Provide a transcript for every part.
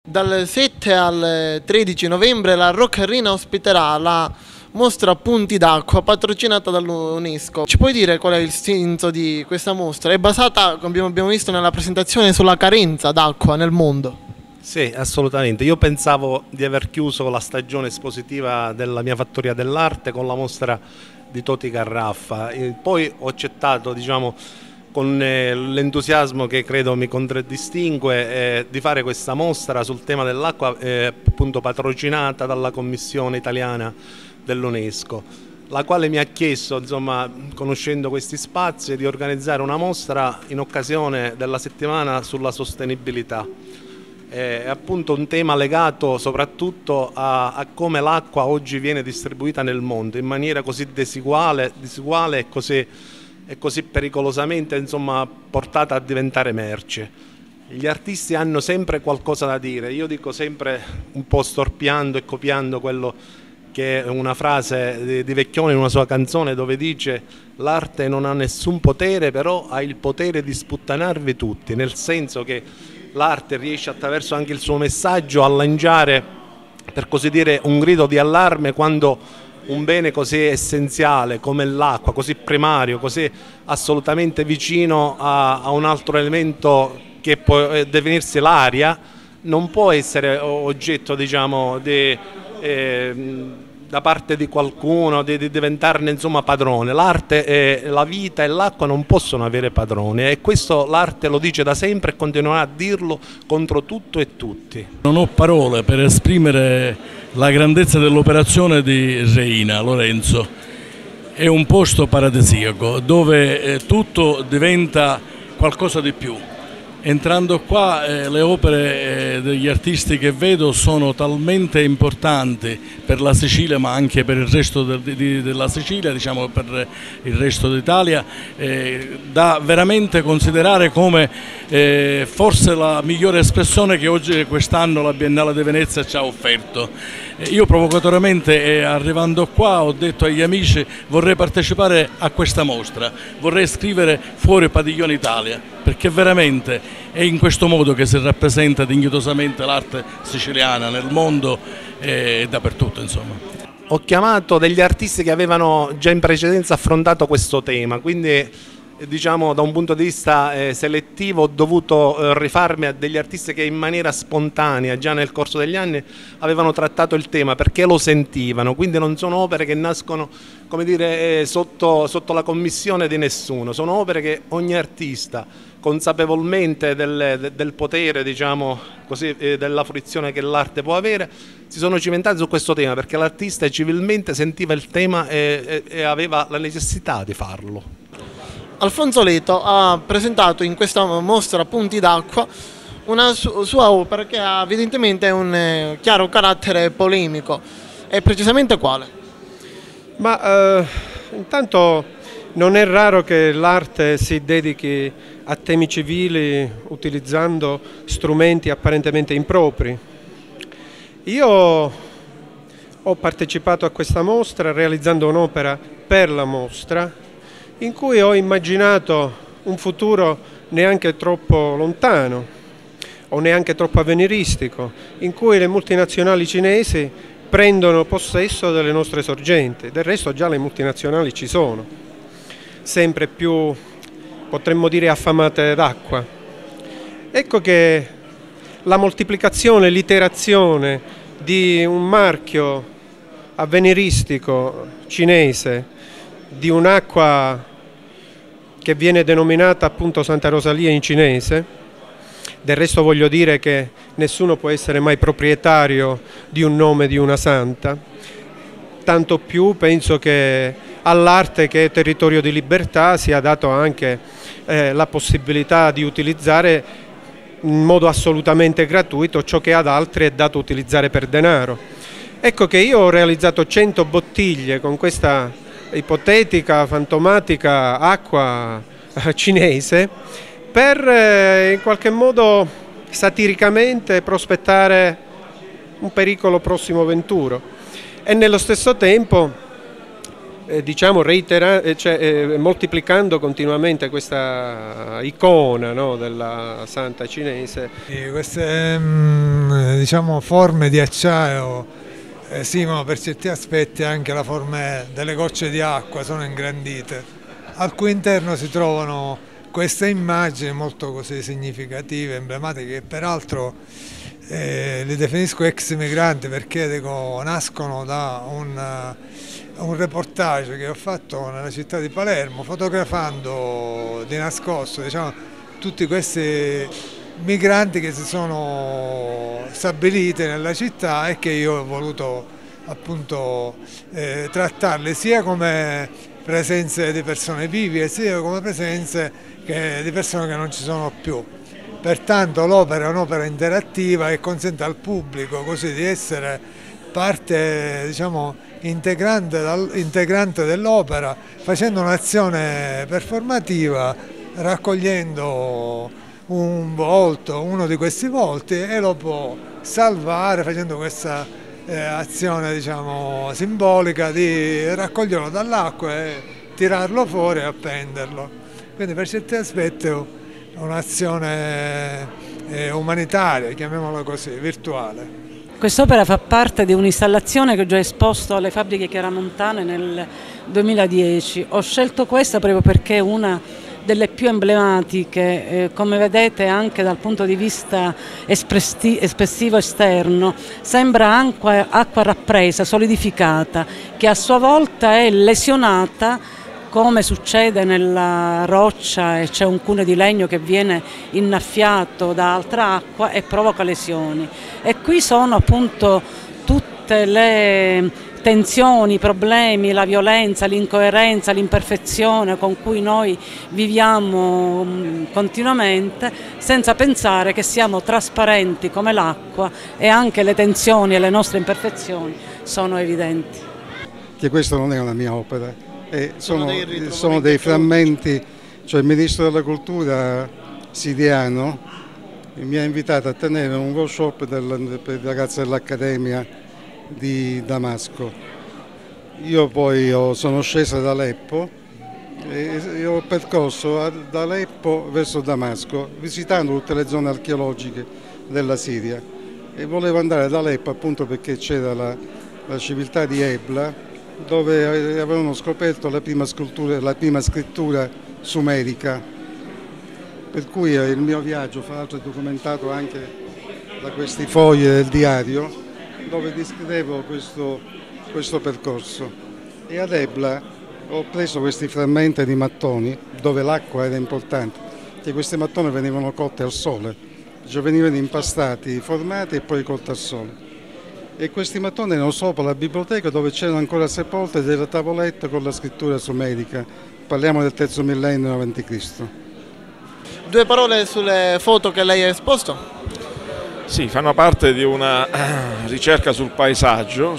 Dal 7 al 13 novembre la Rock Arena ospiterà la mostra Punti d'acqua patrocinata dall'UNESCO. Ci puoi dire qual è il senso di questa mostra? È basata, come abbiamo visto nella presentazione, sulla carenza d'acqua nel mondo. Sì, assolutamente. Io pensavo di aver chiuso la stagione espositiva della mia fattoria dell'arte con la mostra di Toti Carraffa. Poi ho accettato, diciamo, con l'entusiasmo che credo mi contraddistingue, di fare questa mostra sul tema dell'acqua, appunto patrocinata dalla Commissione italiana dell'UNESCO, la quale mi ha chiesto, insomma, conoscendo questi spazi, di organizzare una mostra in occasione della settimana sulla sostenibilità. È appunto un tema legato soprattutto a come l'acqua oggi viene distribuita nel mondo in maniera così diseguale e così pericolosamente, insomma, portata a diventare merce. Gli artisti hanno sempre qualcosa da dire. Io dico sempre, un po' storpiando e copiando quello che è una frase di Vecchione in una sua canzone, dove dice: l'arte non ha nessun potere, però ha il potere di sputtanarvi tutti, nel senso che l'arte riesce, attraverso anche il suo messaggio, a lanciare, per così dire, un grido di allarme quando un bene così essenziale come l'acqua, così primario, così assolutamente vicino a un altro elemento che può definirsi l'aria, non può essere oggetto, diciamo, da parte di qualcuno, di diventarne, insomma, padrone. L'arte, la vita e l'acqua non possono avere padrone, e questo l'arte lo dice da sempre e continuerà a dirlo contro tutto e tutti. Non ho parole per esprimere la grandezza dell'operazione di Reina Lorenzo. È un posto paradisiaco dove tutto diventa qualcosa di più. Entrando qua, le opere degli artisti che vedo sono talmente importanti per la Sicilia, ma anche per il resto della Sicilia, diciamo per il resto d'Italia, da veramente considerare come forse la migliore espressione che oggi, quest'anno, la Biennale di Venezia ci ha offerto. Io provocatoriamente, arrivando qua, ho detto agli amici: vorrei partecipare a questa mostra, vorrei scrivere fuori Padiglione Italia, perché veramente è in questo modo che si rappresenta dignitosamente l'arte siciliana nel mondo e dappertutto, insomma. Ho chiamato degli artisti che avevano già in precedenza affrontato questo tema, quindi, diciamo, da un punto di vista selettivo, ho dovuto rifarmi a degli artisti che in maniera spontanea già nel corso degli anni avevano trattato il tema, perché lo sentivano. Quindi non sono opere che nascono, come dire, sotto la commissione di nessuno, sono opere che ogni artista, consapevolmente del potere, diciamo così, della fruizione che l'arte può avere, si sono cimentati su questo tema, perché l'artista civilmente sentiva il tema e aveva la necessità di farlo. Alfonso Leto ha presentato in questa mostra Punti d'acqua una sua opera che ha evidentemente un chiaro carattere polemico. E precisamente quale? Ma intanto non è raro che l'arte si dedichi a temi civili utilizzando strumenti apparentemente impropri. Io ho partecipato a questa mostra realizzando un'opera per la mostra, in cui ho immaginato un futuro neanche troppo lontano o neanche troppo avveniristico, in cui le multinazionali cinesi prendono possesso delle nostre sorgenti. Del resto già le multinazionali ci sono, sempre più, potremmo dire, affamate d'acqua. Ecco che la moltiplicazione, l'iterazione di un marchio avveniristico cinese, di un'acqua che viene denominata appunto Santa Rosalia in cinese. Del resto voglio dire che nessuno può essere mai proprietario di un nome di una santa, tanto più penso che all'arte, che è territorio di libertà, sia dato anche la possibilità di utilizzare in modo assolutamente gratuito ciò che ad altri è dato utilizzare per denaro. Ecco che io ho realizzato 100 bottiglie con questa ipotetica, fantomatica acqua cinese, per in qualche modo satiricamente prospettare un pericolo prossimo venturo, e nello stesso tempo diciamo moltiplicando continuamente questa icona, no, della santa cinese. Queste diciamo, forme di acciaio simulano per certi aspetti anche la forma delle gocce di acqua, sono ingrandite, al cui interno si trovano queste immagini molto così significative, emblematiche, che peraltro li definisco ex migranti perché dico, nascono da un reportage che ho fatto nella città di Palermo, fotografando di nascosto, diciamo, tutti questi migranti che si sono stabiliti nella città e che io ho voluto appunto trattarli sia come presenze di persone vive sia come presenze di persone che non ci sono più. Pertanto l'opera è un'opera interattiva e consente al pubblico così di essere parte, diciamo, integrante dell'opera, facendo un'azione performativa, raccogliendo un volto, uno di questi volti, e lo può salvare facendo questa azione, diciamo, simbolica di raccoglierlo dall'acqua e tirarlo fuori e appenderlo. Quindi per certi aspetti è un'azione umanitaria, chiamiamola così, virtuale. Quest'opera fa parte di un'installazione che ho già esposto alle Fabbriche Chiaramontane nel 2010. Ho scelto questa proprio perché è una delle più emblematiche, come vedete anche dal punto di vista espressivo esterno, sembra acqua rappresa, solidificata, che a sua volta è lesionata, come succede nella roccia, e c'è un cuneo di legno che viene innaffiato da altra acqua e provoca lesioni. E qui sono appunto tutte le tensioni, i problemi, la violenza, l'incoerenza, l'imperfezione con cui noi viviamo continuamente, senza pensare che siamo trasparenti come l'acqua e anche le tensioni e le nostre imperfezioni sono evidenti. Che questa non è una mia opera. Sono dei frammenti, cioè il Ministro della Cultura siriano mi ha invitato a tenere un workshop per i ragazzi dell'Accademia di Damasco. Io poi sono sceso ad Aleppo e ho percorso da Aleppo verso Damasco, visitando tutte le zone archeologiche della Siria, e volevo andare ad Aleppo appunto perché c'era la civiltà di Ebla, dove avevano scoperto la prima scrittura sumerica, per cui il mio viaggio, fra l'altro, è documentato anche da questi fogli del diario, dove descrivevo questo percorso. E ad Ebla ho preso questi frammenti di mattoni, dove l'acqua era importante, che questi mattoni venivano cotti al sole, cioè venivano impastati, formati e poi cotti al sole. E questi mattoni erano sopra la biblioteca, dove c'erano ancora sepolte delle tavolette con la scrittura sumerica. Parliamo del III millennio a.C. Due parole sulle foto che lei ha esposto? Sì, fanno parte di una ricerca sul paesaggio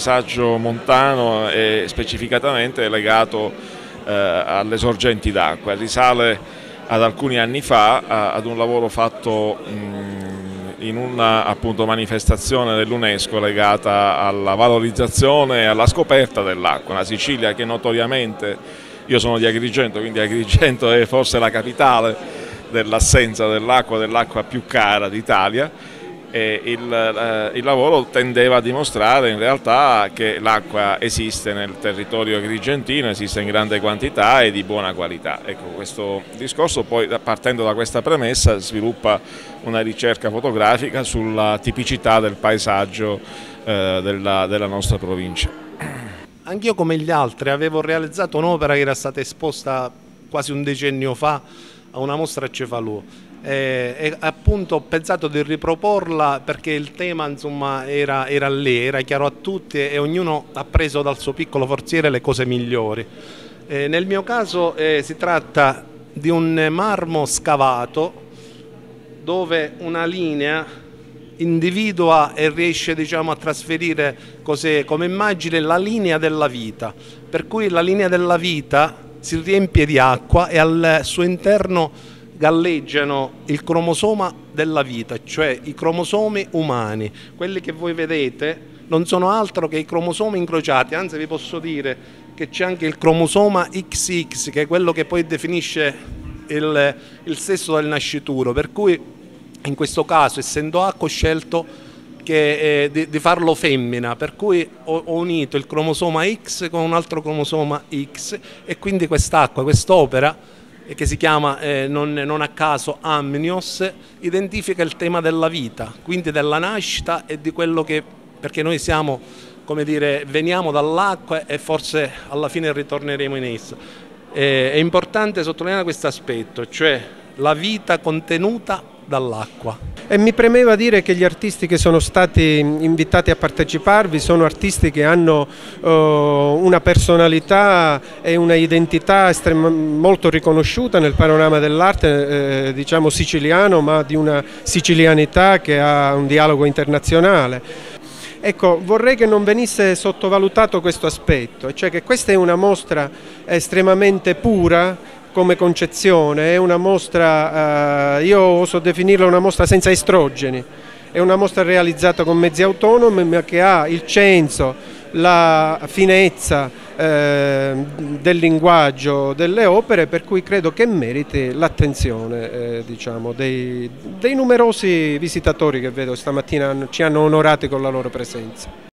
montano e specificatamente legato alle sorgenti d'acqua. Risale ad alcuni anni fa ad un lavoro fatto in una appunto manifestazione dell'UNESCO legata alla valorizzazione e alla scoperta dell'acqua. Una Sicilia che notoriamente, io sono di Agrigento, quindi Agrigento è forse la capitale dell'assenza dell'acqua più cara d'Italia, e il lavoro tendeva a dimostrare in realtà che l'acqua esiste nel territorio agrigentino, esiste in grande quantità e di buona qualità. Ecco, questo discorso poi, partendo da questa premessa, sviluppa una ricerca fotografica sulla tipicità del paesaggio della nostra provincia. Anch'io, come gli altri, avevo realizzato un'opera che era stata esposta quasi un decennio fa a una mostra a Cefalù. E appunto ho pensato di riproporla perché il tema, insomma, era lì, era chiaro a tutti e ognuno ha preso dal suo piccolo forziere le cose migliori. Nel mio caso si tratta di un marmo scavato dove una linea individua e riesce, diciamo, a trasferire come immagine la linea della vita, per cui la linea della vita si riempie di acqua e al suo interno galleggiano il cromosoma della vita, cioè i cromosomi umani. Quelli che voi vedete non sono altro che i cromosomi incrociati, anzi vi posso dire che c'è anche il cromosoma XX, che è quello che poi definisce il sesso del nascituro, per cui in questo caso, essendo acqua, ho scelto di farlo femmina, per cui ho unito il cromosoma X con un altro cromosoma X, e quindi quest'acqua, quest'opera, che si chiama non a caso Amnios, identifica il tema della vita, quindi della nascita e di quello che, perché noi siamo, come dire, veniamo dall'acqua e forse alla fine ritorneremo in essa. È importante sottolineare questo aspetto, cioè la vita contenuta dall'acqua. E mi premeva dire che gli artisti che sono stati invitati a parteciparvi sono artisti che hanno una personalità e una identità molto riconosciuta nel panorama dell'arte, diciamo siciliano, ma di una sicilianità che ha un dialogo internazionale. Ecco, vorrei che non venisse sottovalutato questo aspetto, cioè che questa è una mostra estremamente pura come concezione, è una mostra, io oso definirla una mostra senza estrogeni, è una mostra realizzata con mezzi autonomi ma che ha il censo, la finezza del linguaggio delle opere, per cui credo che meriti l'attenzione diciamo, dei numerosi visitatori che vedo stamattina ci hanno onorati con la loro presenza.